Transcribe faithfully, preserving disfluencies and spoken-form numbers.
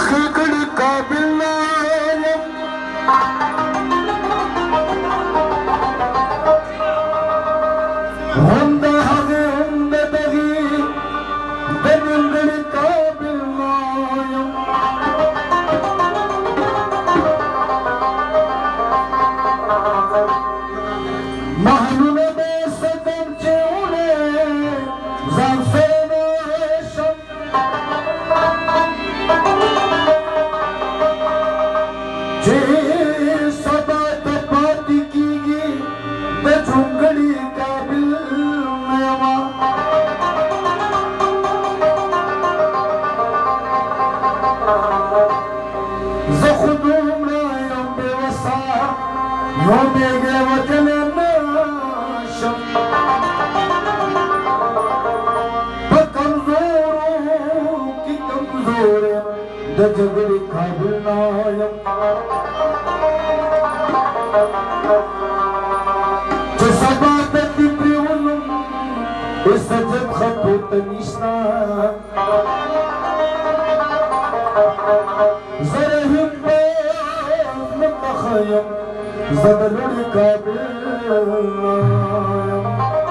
خیکړی قابل نه یم هم د هغې هم د دغې د نیمګړي قابل نه یم محلونه به ستم چې وړې ځان سره نه شم چې سبا ته پاتې کېږي د جونګړي قابل نه یمه زه خو دومره یم بېوسه یو بېګې وطنه نه شم په کمزورو کې کمزور یم د جګړې قابل نه یم چې سبا ته دې پرېولم عزت خطو ته نشته زه رحیم باز نه پخه یم زه د لوړې قابل نه یم